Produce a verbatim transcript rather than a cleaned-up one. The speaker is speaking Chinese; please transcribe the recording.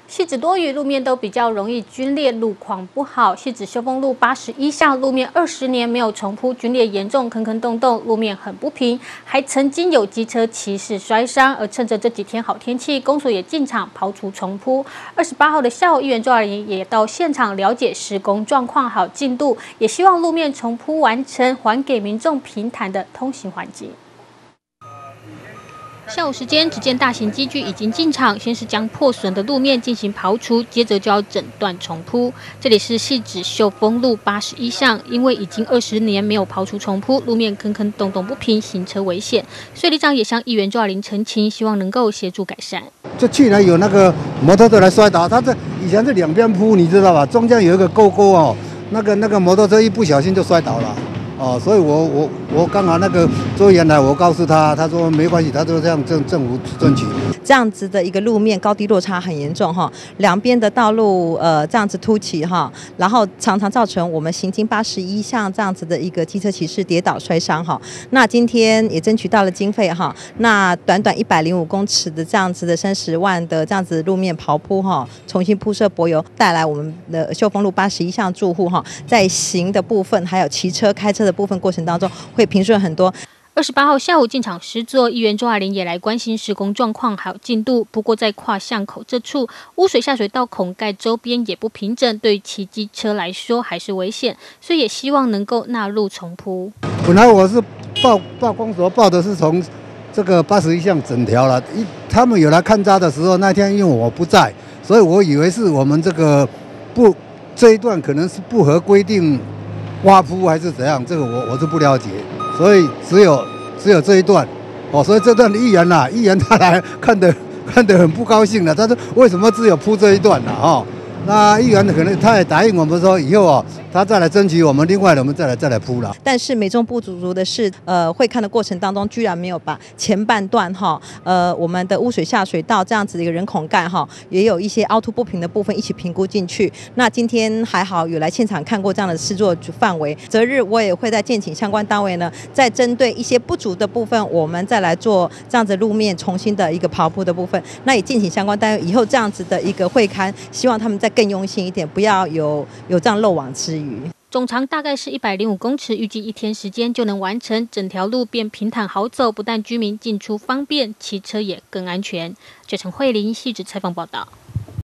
汐止多雨，路面都比较容易龟裂，路况不好。汐止秀峰路八十一巷路面二十年没有重铺，龟裂严重，坑坑洞洞，路面很不平，还曾经有机车骑士摔伤。而趁着这几天好天气，公所也进场刨除重铺。二十八号的下午，议员周亚玲也到现场了解施工状况好进度，也希望路面重铺完成，还给民众平坦的通行环境。 下午时间，只见大型机具已经进场，先是将破损的路面进行刨除，接着就要整段重铺。这里是汐止秀峰路八十一巷，因为已经二十年没有刨除重铺，路面坑坑洞洞不平，行车危险。所以里长也向议员周亚玲澄清，希望能够协助改善。 就去年有那个摩托车来摔倒，它这以前是两边铺，你知道吧？中间有一个沟沟哦，那个那个摩托车一不小心就摔倒了。 哦，所以我我我刚好那个周员来，我告诉他，他说没关系，他就这样政政府争取。 这样子的一个路面高低落差很严重哈，两边的道路呃这样子凸起哈，然后常常造成我们行经八十一巷这样子的一个机车骑士跌倒摔伤哈。那今天也争取到了经费哈，那短短一百零五公尺的这样子的三十万的这样子路面刨铺哈，重新铺设柏油，带来我们的秀峰路八十一巷住户哈，在行的部分还有骑车开车的 部分过程当中会平顺很多。 二十八号下午进场施作，议员周亚玲也来关心施工状况还有进度。不过在跨巷口这处污水下水道孔盖周边也不平整，对骑机车来说还是危险，所以也希望能够纳入重铺。 本来我是报报公所报的是从这个八十一巷整条了，一他们有来勘察的时候，那天因为我不在，所以我以为是我们这个不这一段可能是不合规定 挖铺还是怎样？这个我我是不了解，所以只有只有这一段，哦，所以这段的议员呐，议员他来看得看得很不高兴了。他说为什么只有铺这一段呢？哦，那议员可能他也答应我们说以后哦，他再来争取我们另外的我们再来再来铺了。 但是美中不足的是，呃，会看的过程当中居然没有把前半段哈，呃，我们的污水下水道这样子的一个人孔盖哈，也有一些凹凸不平的部分一起评估进去。那今天还好有来现场看过这样的施作范围，择日我也会再建请相关单位呢，再针对一些不足的部分，我们再来做这样子路面重新的一个刨铺的部分。那也敬请相关单位以后这样子的一个会勘，希望他们再更用心一点，不要有有这样漏网之鱼。 总长大概是一百零五公尺，预计一天时间就能完成，整条路变平坦好走，不但居民进出方便，骑车也更安全。九成慧玲汐止采访报道。